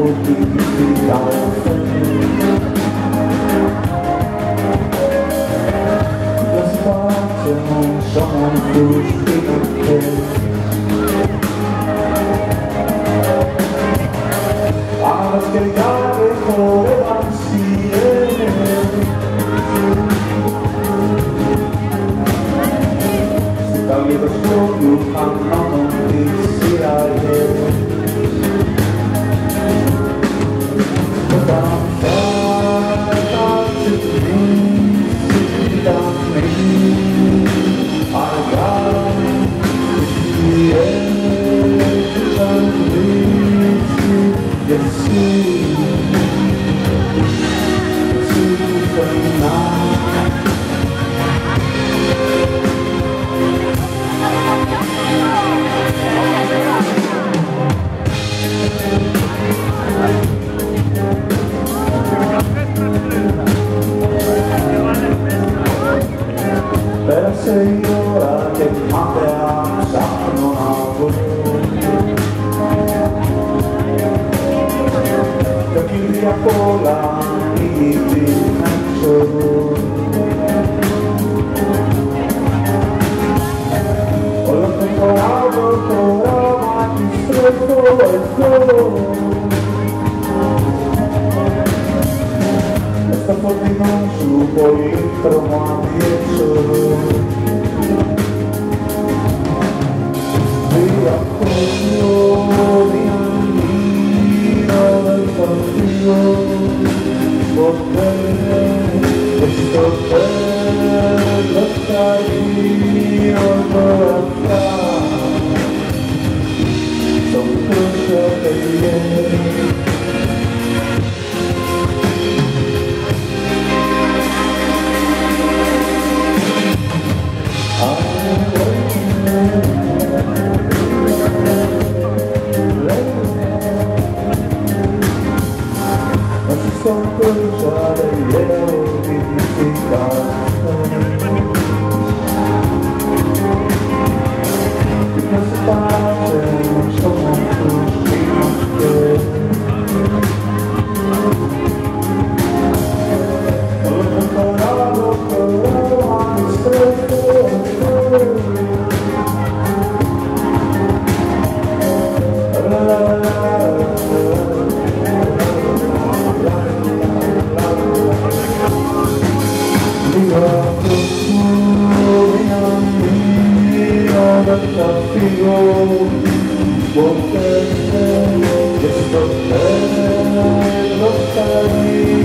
Πέρασε η ώρα και μάταια ψάχνω να βρω το κύριο απ' όλα ήδη έξω. Όλο το κοράβω τώρα κι στρέφω εδώ μες στο φωτεινό σου πολύχρωμο αδιέξοδο. Μία κόσμο, μία μοίρα δεν θα φύγω ποτέ και στο τέλος θα γίνω τώρα πια στον κρούσιο τελειέ. Son cosas de hielo dignificadas que no se pasen, somos tus mismos pies. Todo el temporado a mis desafío porque esto es lo que